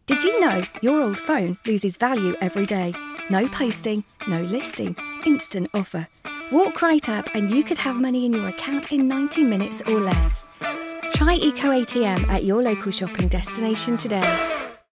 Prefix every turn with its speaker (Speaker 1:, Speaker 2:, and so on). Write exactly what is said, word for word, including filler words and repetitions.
Speaker 1: Did you know your old phone loses value every day? No posting, no listing, instant offer. Walk right up and you could have money in your account in ninety minutes or less. Try ecoATM at your local shopping destination today.